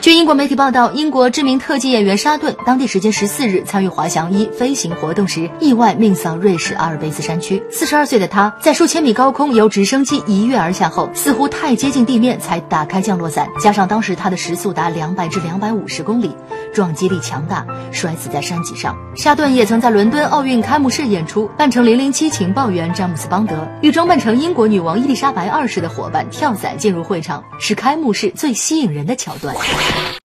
据英国媒体报道，英国知名特技演员沙顿，当地时间14日参与滑翔衣飞行活动时，意外命丧瑞士阿尔卑斯山区。42岁的他，在数千米高空由直升机一跃而下后，似乎太接近地面才打开降落伞，加上当时他的时速达200至250公里，撞击力强大，摔死在山脊上。沙顿也曾在伦敦奥运开幕式演出，扮成007情报员詹姆斯邦德，与装扮成英国女王伊丽莎白2世的伙伴跳伞进入会场，是开幕式最吸引人的桥段。